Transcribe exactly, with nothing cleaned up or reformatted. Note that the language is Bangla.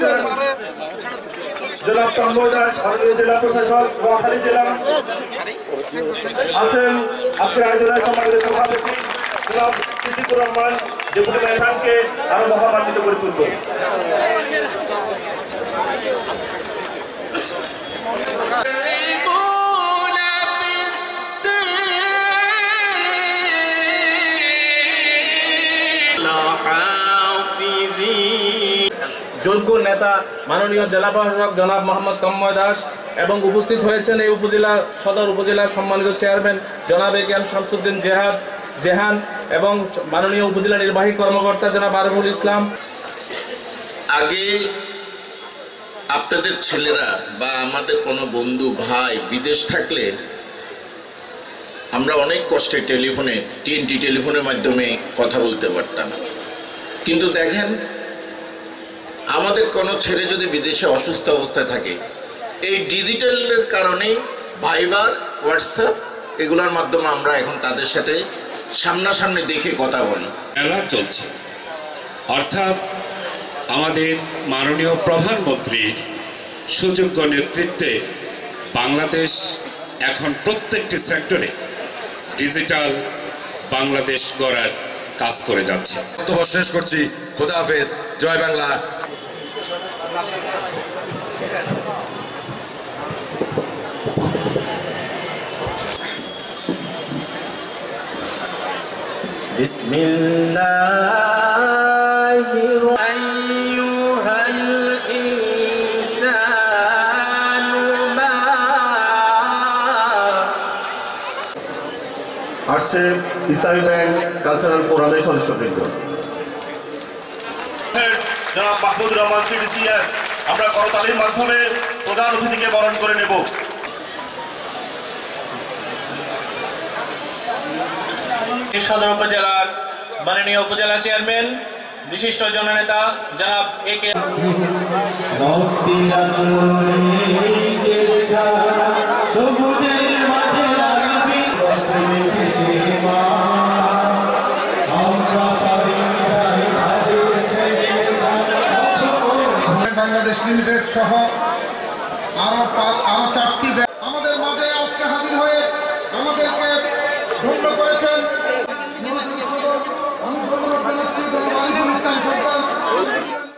আছেন জনাব তন্ময় দাস, মাননীয় জেলা প্রশাসক নোয়াখালী জেলা আছেন। আজকের আয়োজনের সম্মানিত সভাপতি জনাব সিদ্দিকুর রহমান, ডেপুটি মেয়রকে আরো মহামান্বিত করে তুলব। যোগ্য নেতা মাননীয় জেলা প্রশাসক জনাব মোহাম্মদ তন্ময় দাস এবং উপস্থিত হয়েছেন এই উপজেলা সদর উপজেলার সম্মানিত চেয়ারম্যান জনাব এ কে এম শামসুদ্দিন জেহাদ জেহান এবং মাননীয় উপজেলা নির্বাহী কর্মকর্তা জনাব আরফুল ইসলাম। আগে আপনাদের ছেলেরা বা আমাদের কোনো বন্ধু ভাই বিদেশ থাকলে আমরা অনেক কষ্টে টেলিফোনে তিনটি টেলিফোনের মাধ্যমে কথা বলতে পারতাম, কিন্তু দেখেন আমাদের কোনো ছেলে যদি বিদেশে অসুস্থ অবস্থায় থাকে এই ডিজিটালের কারণে ভাইবার হোয়াটসঅ্যাপ এগুলোর মাধ্যমে আমরা এখন তাদের সাথে সামনাসামনি দেখে কথা বলি। মেলা চলছে, অর্থাৎ আমাদের মাননীয় প্রধানমন্ত্রীর সুযোগ্য নেতৃত্বে বাংলাদেশ এখন প্রত্যেকটি সেক্টরে ডিজিটাল বাংলাদেশ গড়ার কাজ করে যাচ্ছে। শেষ করছি, খোদা হাফেজ, জয় বাংলা। বিসমিল্লাহির আইয়ুহাল ইনসানু মা আসছে ইসলামী ব্যাংক কালচারাল ফোরামের সদস্যবৃন্দ জনাব মাহমুদুর রহমান সিডিসিএস। আমরা করতালির মাধ্যমে প্রধান অতিথিকে বরণ করে নেব। সদর উপজেলার মাননীয় উপজেলা চেয়ারম্যান বিশিষ্ট জননেতা জনাব এ কে বাংলাদেশ লিমিটেড সহ আরো আরো